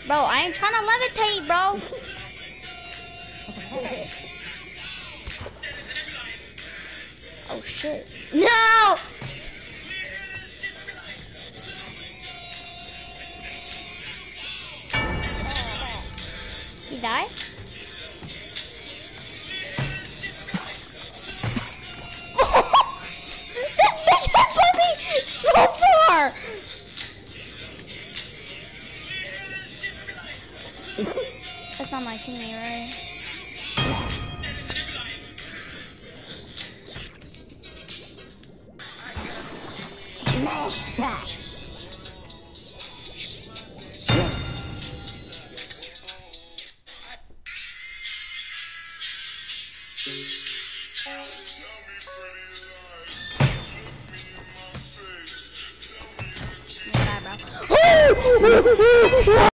Bro, I ain't trying to levitate, bro. Oh shit. No! He died? This bitch had put me so far! That's not my teammate, right? Bye, bro.